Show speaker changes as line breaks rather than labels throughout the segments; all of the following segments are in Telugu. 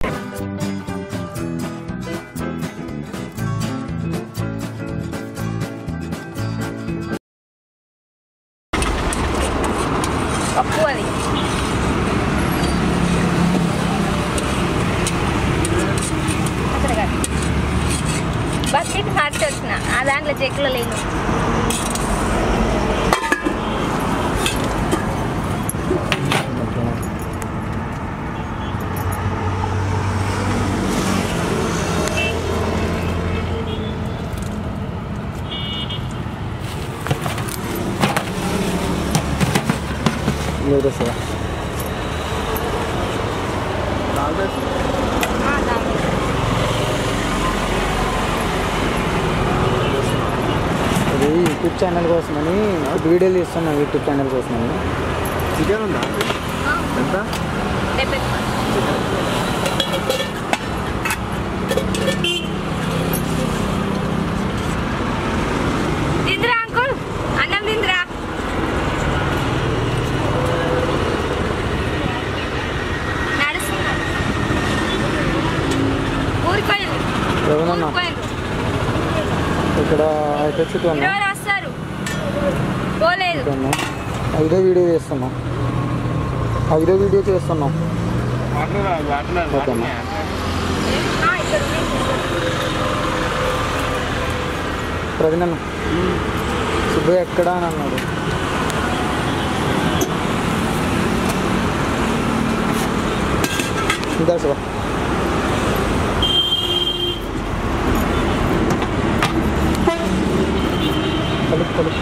పప్పు అది బకెట్ మార్చి వచ్చిన ఆ దాంట్లో చెక్కులో లేను.
ఇది యూట్యూబ్ ఛానల్ కోసమని వీడియోలు ఇస్తున్నాం. యూట్యూబ్ ఛానల్ కోసమని. చికెన్ ఉందా ఎంత?
తిందిరా అంకుల్, అన్నం తిందిరా. నడుస్తున్నా ఊరిపోయింది.
ఇక్కడ
వస్తారు పోలేదు.
5వ వీడియో చేస్తున్నాం. 5వ వీడియో చేస్తున్నాం. ఓకేనా? ప్రవీణ్ అన్న సుబ్బయ్య ఎక్కడా అని అన్నాడు. ఇంకా శివ కలుపు కలుపు.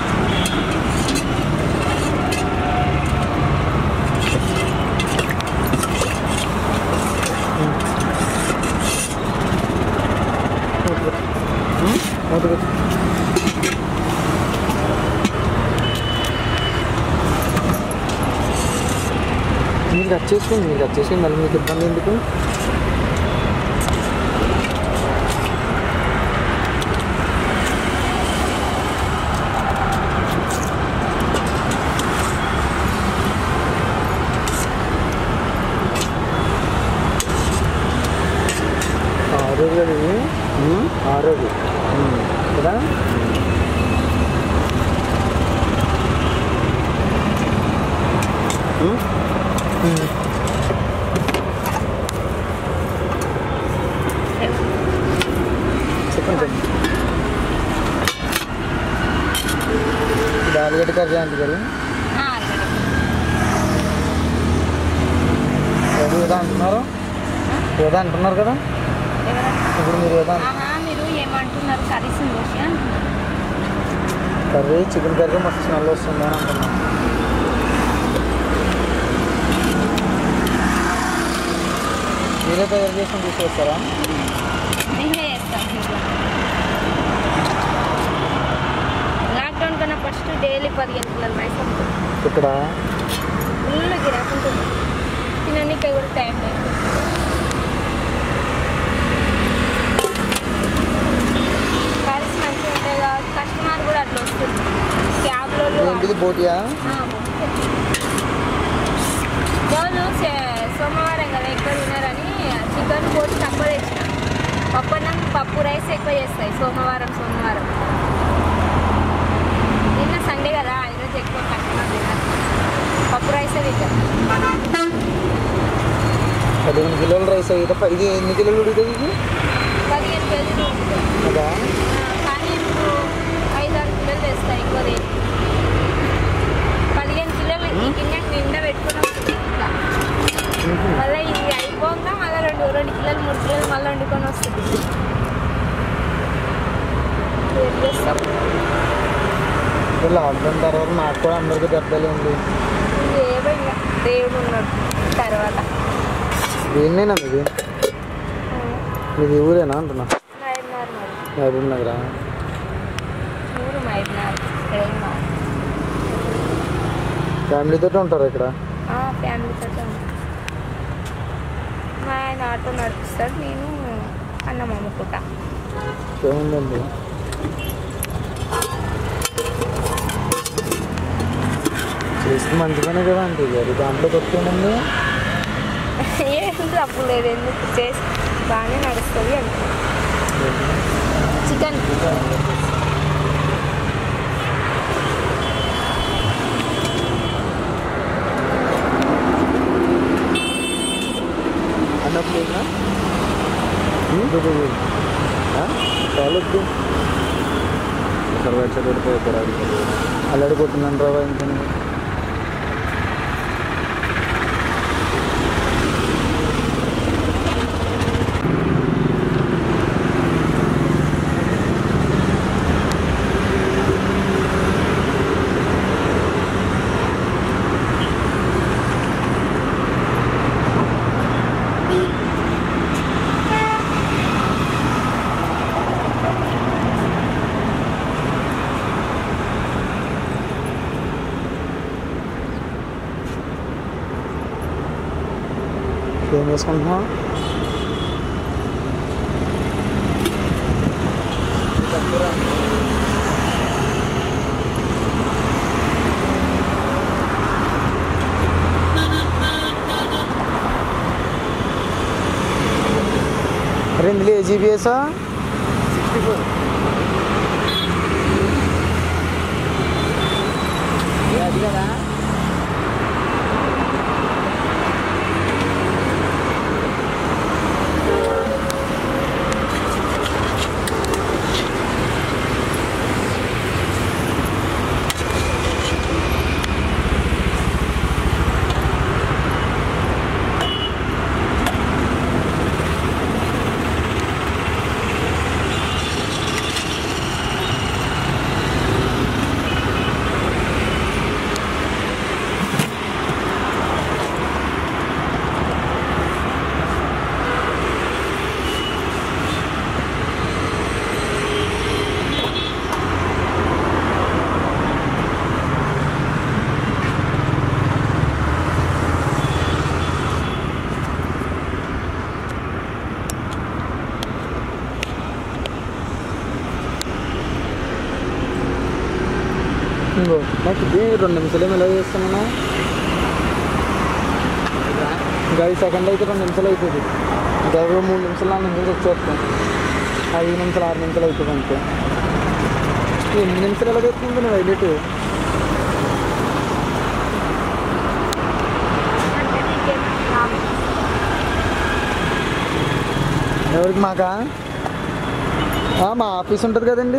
మీరు కట్ చేసుకుని మళ్ళీ మీకు ఇబ్బంది ఎందుకు? ఆరోగ్యం కదా. చెప్పండి. ఇది ఆలుగడ్డ కర్రీ అంటే కదా. ఏదో అంటున్నారు కదా ఇప్పుడు మీరు.
మీరు ఏమంటున్నారు?
కర్రీ చికెన్ కర్రీ మస్తు స్మెల్ వస్తుంది అని అంటున్నాను. మీరే తయారు చేసుకొని తీసుకొస్తారా?
లాక్డౌన్ కన్నా ఫస్ట్ డైలీ 15 కిలోలు రైస్
ఇక్కడ
ఫుల్ గిరాకుంటుంది. తినడానికి కూడా టైం లేదు. కర్రీస్ మంచిగా ఉంటాయి కాబట్టి కస్టమర్ కూడా అట్లా వస్తుంది. క్యాబ్లో
బోటియా
రోజు సోమవారం కదా ఎక్కువ తినారని చికెన్ బోటి తక్కువ తెచ్చిన. పప్పన్నం పప్పు రైస్ ఎక్కువ చేస్తాయి సోమవారం. నిన్న సండే కదా, ఈరోజు ఎక్కువ కస్టమర్ తిన్నారు. పప్పు రైసే తింటారు.
15 కిలోల రైస్ అయితే ఇది ఎన్ని కిలోలు ఉడుకుతుంది? ఇది
15 కేజీలు ఉడుకుతుంది. కానీ ఇప్పుడు 5-6 కిలోలు తెస్తాయి ఎక్కువ. 15 కిలోలు ఈ గిన్నెకి నిండా పెట్టుకుని వస్తుంది. మళ్ళీ ఇది అయిపోగా మళ్ళీ 2 కిలోలు 3 కిలోలు మళ్ళీ వండుకొని వస్తుంది.
లాక్డౌన్ తర్వాత నాకు కూడా అందరికీ దెబ్బలు ఉంది.
ఏమో దేవుడు ఉన్నాడు తర్వాత.
ఏంటైనా మీది ఊరేనా అంటున్నా? మహబూబ్ నగరా?
ఊరు మహబూబ్.
ఫ్యామిలీతో ఉంటారా ఇక్కడ?
ఫ్యామిలీతో ఉంటాను. మా ఆయన ఆటో నడిపిస్తాడు, నేను అన్నం అమ్ముకుంటా.
ఏముందండి చేస్తే మంచిగానే కదా అంటే గారు. దాంట్లో కొట్టుకోండి.
చేసుకుంటే అప్పుడు లేదు, ఎందుకు చేసి బాగానే నడుస్తుంది అంటే చికెన్.
అన్నప్పుడు చాలొద్దు అల్లడి కొట్టిందని రావా ఇంకా ఏం చేసుకుంటున్నాం? అరే ఇందులో ఏ జీబీఎసా? 64 అది కదా. ఇంకో నాకు ఇది 2 నిమిషాలు ఎలా చేస్తున్నాను, ఇంకా 5 సెకండ్లు అయితే 2 నిమిషాలు అవుతుంది. ఇంకా 3 నిమిషాలు 4 నిమిషాలు వచ్చేస్తాం. 5 నిమిషాలు 6 నిమిషాలు అవుతుంది అంతే. 8 నిమిషాలు ఎలా తెస్తుంది నువ్వు హైలైట్? ఎవరికి? మాకా? మా ఆఫీస్ ఉంటుంది కదండి.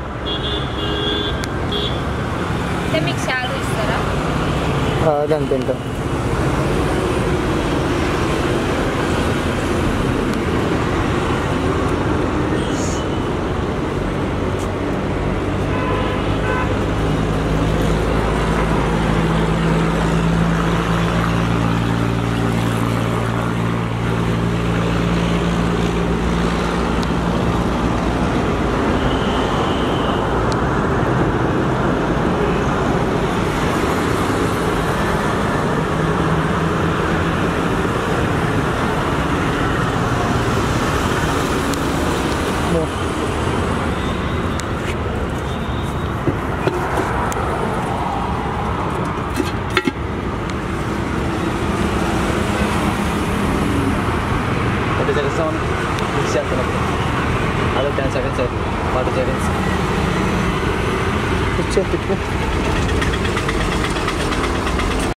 మీకు శాలరీ ఇస్తారా?
అదంతే ఇంకా. Ada 10 seconds, 40 seconds.